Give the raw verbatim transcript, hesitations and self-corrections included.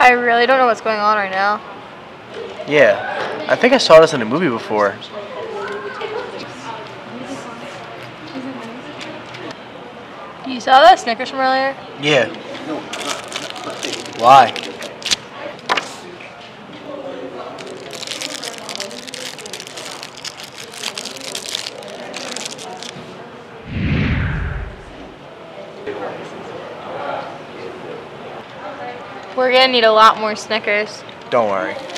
I really don't know what's going on right now. Yeah, I think I saw this in a movie before. You saw that Snickers from earlier? Yeah. Why? We're gonna need a lot more Snickers. Don't worry.